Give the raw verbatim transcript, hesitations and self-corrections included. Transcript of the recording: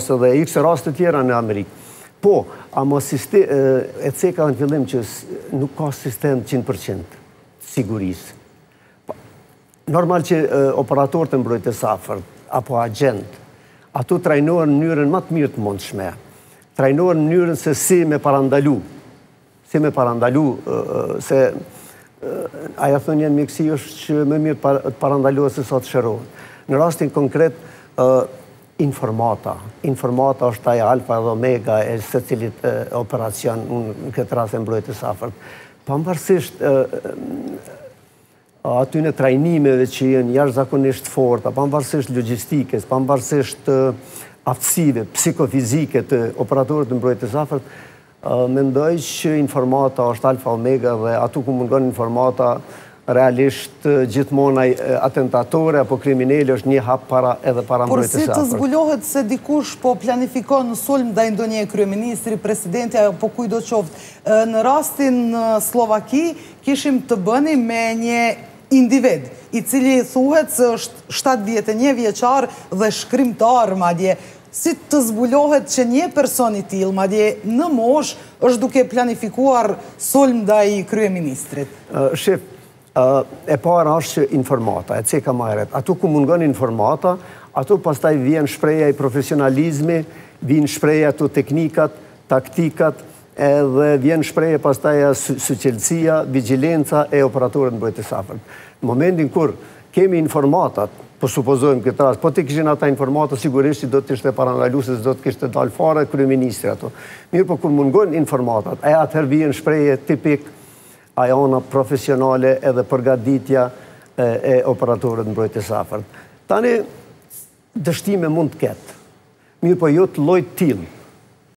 dhe x raste tjera në Amerikë. Po, ama e ceka në fillim që nuk ka sistem njëqind përqind sigurisë. Normal që operatorët e mbrojtjes afërt, apo agent, ato trajnohen në mënyrën më të mirë të mundshme. Trajnohen në mënyrën se si me parandalu. Si me parandalu, se aja thënë jenë mjekësi është që më mirë të parandaluhet se sa të shërohet. Në rastin konkret, informata. Informata është aja alfa dhe omega e se cilit operacion në këtë rast e mbrojtjes afërt. Pavarësisht aty në trajnimeve që jenë jashtëzakonisht forta, pavarësisht logjistikës, pavarësisht aftësive psikofizike të operatorët të mbrojtjes afërt, mendoj që informata është alfa omega dhe aty ku mungon informata realisht gjithmonë atentatore apo kriminali është një hap para edhe para mbrojtjes afërt. Por si të zbulohet se dikush po planifikon në sulm ndaj ndonjë kryeministri, presidenti apo kujdo qoftë. Në rastin në Slovaki kishim të bëni me një individ, i cili thuhet se është shtatëdhjetë e një vjeçar dhe shkrimtar madje. Si të zbulohet që një person i tillë, madje në moshë, është duke planifikuar sulm ndaj kryeministrit? Shef, e para është që informata, e ceka më herët. Ato ku mungon informata, ato pastaj vjen shpreja i profesionalizmi, vjen shpreja ato teknikat, taktikat, edhe vjen shpreje pastaj suqelësia, vigjilenca e operatorët mbrojtjes afërt. Në momentin kur kemi informatat, po supozojmë këtë rast, po të kishin ata informata, sigurisht që do të ishte parandaluese, do të kishte dalë fare kryeministri ato. Mirë, po kur mungon informatat, e atëherë vjen shpreje tipik ajo ana profesionale edhe përgatitja e operatorët mbrojtjes afërt. Tani dështime mund të ketë. Mirë, po jo të llojit të tillë.